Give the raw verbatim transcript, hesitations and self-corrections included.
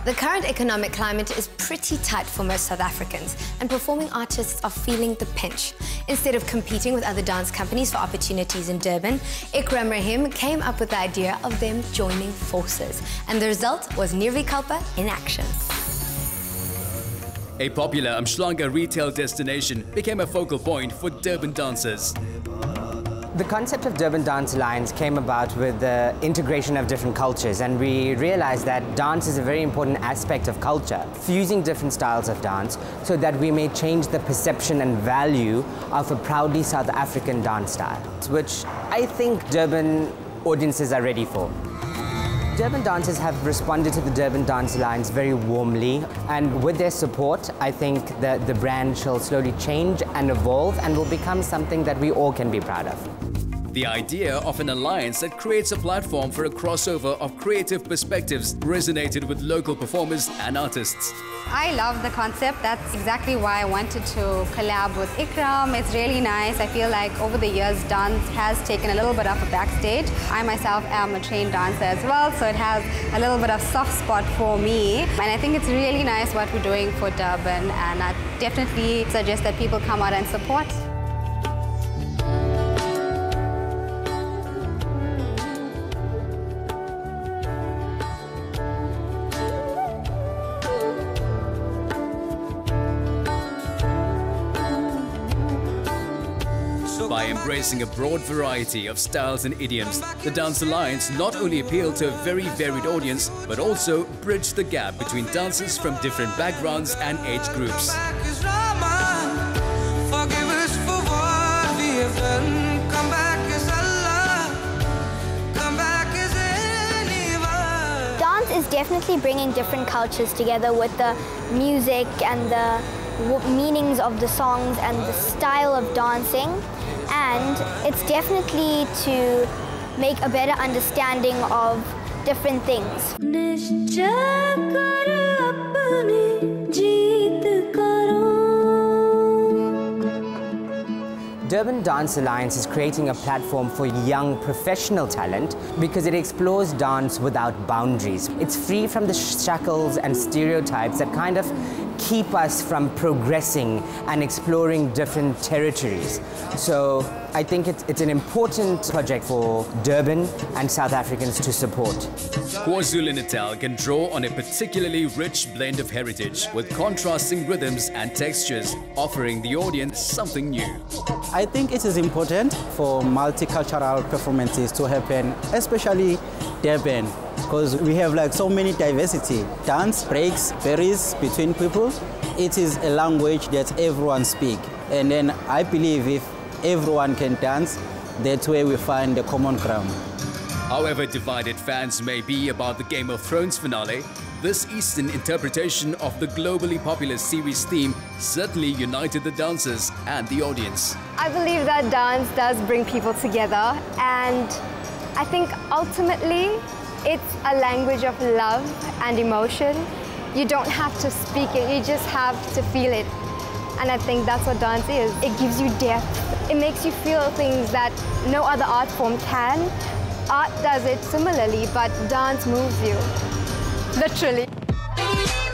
The current economic climate is pretty tight for most South Africans, and performing artists are feeling the pinch. Instead of competing with other dance companies for opportunities in Durban, Iqraam Rahim came up with the idea of them joining forces, and the result was Nirvikalpa in action. A popular Umhlanga retail destination became a focal point for Durban dancers. The concept of Durban Dance Alliance came about with the integration of different cultures, and we realized that dance is a very important aspect of culture, fusing different styles of dance so that we may change the perception and value of a proudly South African dance style, which I think Durban audiences are ready for. Durban dancers have responded to the Durban Dance Alliance very warmly, and with their support, I think that the brand shall slowly change and evolve and will become something that we all can be proud of. The idea of an alliance that creates a platform for a crossover of creative perspectives resonated with local performers and artists. I love the concept. That's exactly why I wanted to collab with Iqraam. It's really nice. I feel like over the years, dance has taken a little bit of a backstage. I myself am a trained dancer as well, so it has a little bit of soft spot for me. And I think it's really nice what we're doing for Durban, and I definitely suggest that people come out and support. By embracing a broad variety of styles and idioms, the Dance Alliance not only appealed to a very varied audience, but also bridged the gap between dancers from different backgrounds and age groups. Dance is definitely bringing different cultures together with the music and the meanings of the songs and the style of dancing, and it's definitely to make a better understanding of different things. Durban Dance Alliance is creating a platform for young professional talent because it explores dance without boundaries. It's free from the shackles and stereotypes that kind of keep us from progressing and exploring different territories. So I think it's, it's an important project for Durban and South Africans to support. KwaZulu-Natal can draw on a particularly rich blend of heritage with contrasting rhythms and textures, offering the audience something new. I think it is important for multicultural performances to happen, especially Durban, because we have like so many diversity. Dance breaks barriers between people. It is a language that everyone speaks. And then I believe if everyone can dance, that's where we find the common ground. However divided fans may be about the Game of Thrones finale, this Eastern interpretation of the globally popular series theme certainly united the dancers and the audience. I believe that dance does bring people together, and I think ultimately it's a language of love and emotion. You don't have to speak it, you just have to feel it. And I think that's what dance is. It gives you depth. It makes you feel things that no other art form can. Art does it similarly, but dance moves you, literally.